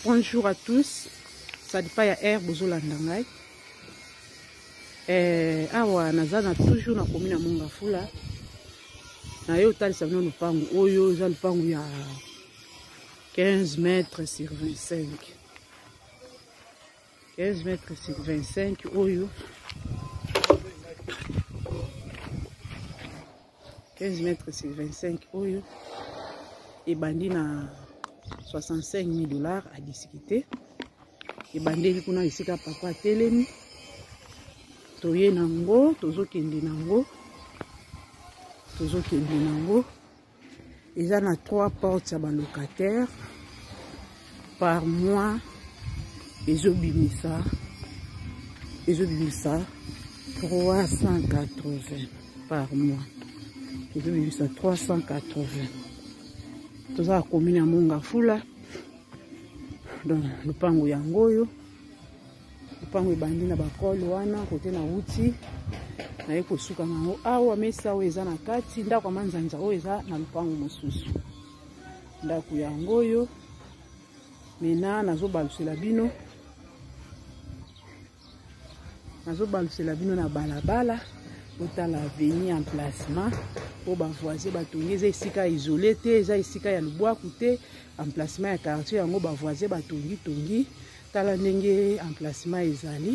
Bonjour à tous. Ça dit pas ya air bozolanda ngai. Awa nazana toujours na commune ya Mongafula. Na yo talisa bino lupangu oyo eza lupangu ya 15 mètres sur 25. 15 mètres sur 25 oyo. 15 mètres sur 25 oyo. Et bandi na 65 000 $ à discuter. Et bandeli kuna isika papa telemi. Toye nango, tozo kende nango. Tozo kende nango. Ils ont 3 portes à locataires par mois. Ils ont bimisa. Ils ont bimisa 380 par mois. Ils ont bimisa 380. Tout ça a commune à Mongafula. Donc le pango yangoyo. Le pango bandi na bakolo wana côté na wuti. Na yeko suka nango awa mesa weza na kati ndako manzanza weza na lupango mosusu. Ndako yangoyo. Mena nazo balusela bino. Nazo balusela bino na balabala. Otala venir en placement. Po ba voisin batongi eza esika isolé te eza esika ya lubwaku te emplacement ya quartier yango ba voisin batongi tongi tala ndenge emplacement ezali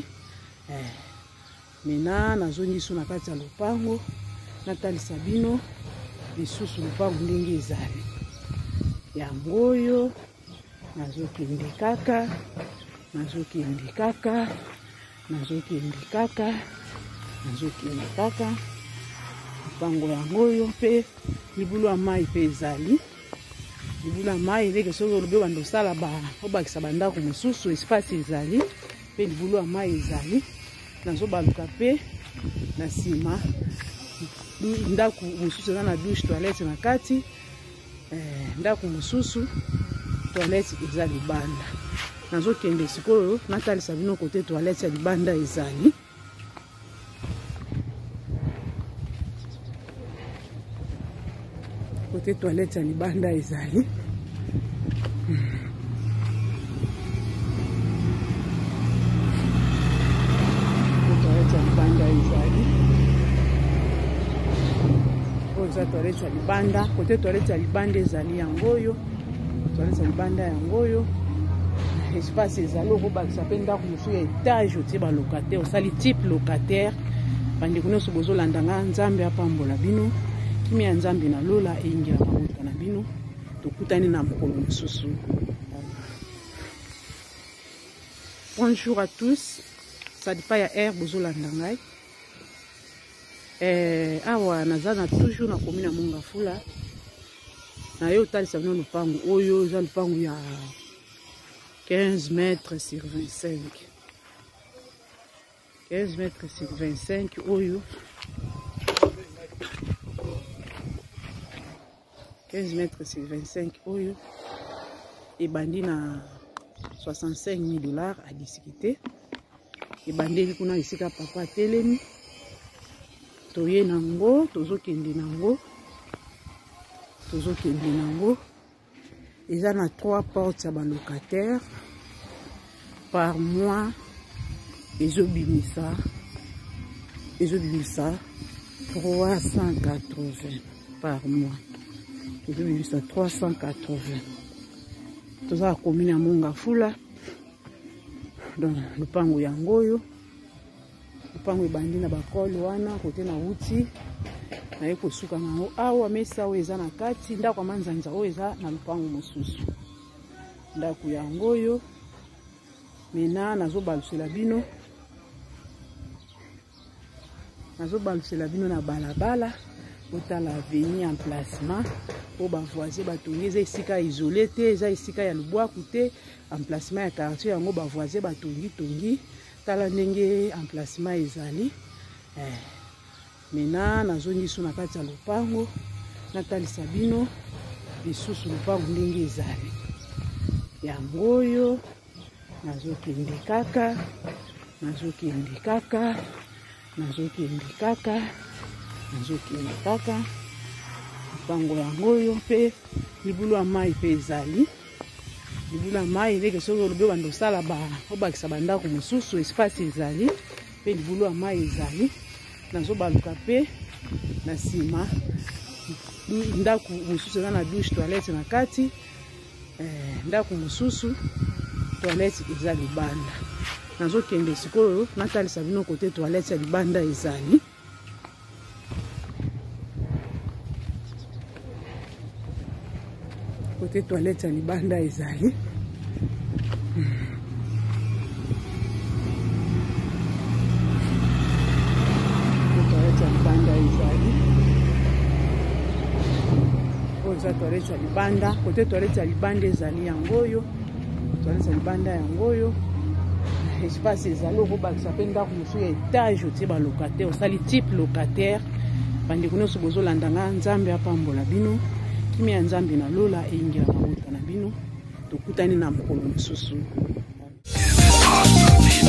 mena nazongi so na kati ya lupango natalisa bino lisusu lupango ndenge ezali yango oyo nazokende kaka nazokende kaka nazokende kaka nazokende kaka pango yangoyo pe libulu ya mai pe ezali libulu ya mai ndenge soki olobi bando sala ba obakisa bandako mosusu espace ezali pe libulu ya mai ezali nazobaluka pe na nsima ndako mosusu eza na douche toilette na kati ndako mosusu toilette eza libanda nazokende sikoyo natalisa bino kote toilette ya libanda ezali côté toilette ya libanda ezali toilette ya libanda ezali oza toilette ya libanda côté toilette ya libanda ezali yangoyo toilette ya libanda yangoyo espace ezali okobakisa mpe ndako mosusu ya étage otie balocataire osali type locataire bandeko nyonso bozolanda nga nzambe apambola bino kimi ya nzambe na lola eingira mabota na bino tokutani na mokolo mosusu. Bonjour à tous. Ça dit pas ya air bozolanda ngai. Awa nazana toujours na commune ya Mongafula. Na yo talisa bino lupangu oyo eza lupangu ya 15 mètres sur 25. 15 mètres sur 25 oyo. 15 mètres sur 25 oyo. Et bandi na 65 000 $ à discuter. Et bandeli kuna isika papa telemi. Toye nango, tozo kende nango. Tozo kende nango. Ils ont 3 portes à locataires par mois. Ils ont bimisa 380 par mois. Ils ont bimisa 380. Tout ça a commune à Mongafula. Donc le pango yangoyo. Le pango bandi na bakolo wana côté na wuti. Na yeko suka nango awa mesa weza na kati ndako manzanza weza na lupango mosusu. Ndako yangoyo. Mena nazo balusela bino. Nazo balusela bino na balabala. Otala venir en placement. Po ba voisin batongi eza esika isolé te eza esika ya lubwaku te emplacement ya quartier yango ba voisin batongi tongi tala ndenge emplacement ezali mena nazongi so na kati ya lupango natalisa bino lisusu lupango ndenge ezali yango oyo nazokende kaka nazokende kaka nazokende kaka nazokende kaka pango yangoyo pe libulu ya mai pe ezali libula mai ndenge soki olobi bando sala obakisa bandako mosusu espace ezali pe libulu ya mai ezali nazobaluka pe na nsima ndako mosusu eza na douche toilette na kati ndako mosusu toilette eza libanda nazokende sikoyo natalisa bino kote toilette ya libanda ezali kote toilette ya libanda ezali toilette ya libanda ezali oyo eza toilette ya libanda kote toilette ya libanda ezali yangoyo toilette ya libanda yangoyo espace ezali okobakisa mpe ndako mosusu ya etage otie balocataire osali type locataire bandeko nyonso bozolanda nga nzambe apambola bino kimi ya nzambe na lola eyingela mabota na bino tokutani na mokolo mosusu.